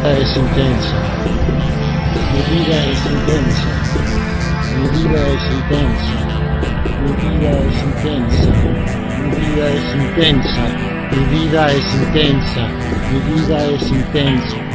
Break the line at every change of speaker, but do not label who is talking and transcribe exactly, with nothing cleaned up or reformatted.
es intensa, mi vida es intensa, mi vida es intensa, mi vida es intensa, mi vida es intensa, mi vida es intensa, mi vida es intensa.